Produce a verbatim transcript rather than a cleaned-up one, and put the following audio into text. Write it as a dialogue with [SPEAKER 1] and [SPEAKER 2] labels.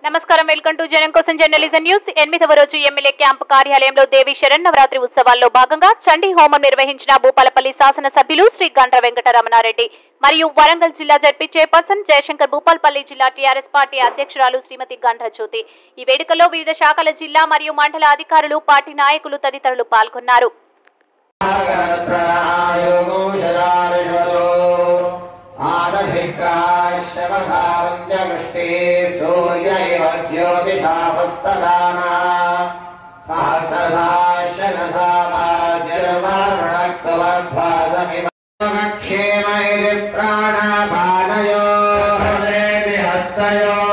[SPEAKER 1] నమస్కారం welcome to జనం కోసం జర్నలిజం న్యూస్. ఎనిమిదవ రోజు ఎమ్మెల్యే క్యాంపు కార్యాలయంలో దేవి శరన్నవరాత్రి ఉత్సవాల్లో భాగంగా చండీ హోమం నిర్వహించిన భూపాలపల్లి శాసనసభ్యులు శ్రీ గండ్ర వెంకటరమణారెడ్డి మరియు వరంగల్ జిల్లా జడ్పీ చైర్పర్సన్ జయశంకర్, భూపాలపల్లి జిల్లా టీఆర్ఎస్ పార్టీ అధ్యక్షురాలు శ్రీమతి గండ్ర జ్యోతి. ఈ వేడుకలో వివిధ శాఖల జిల్లా మరియు మండల అధికారులు, పార్టీ నాయకులు తదితరులు పాల్గొన్నారు.
[SPEAKER 2] क्षेम प्राणापानयो हस्तयो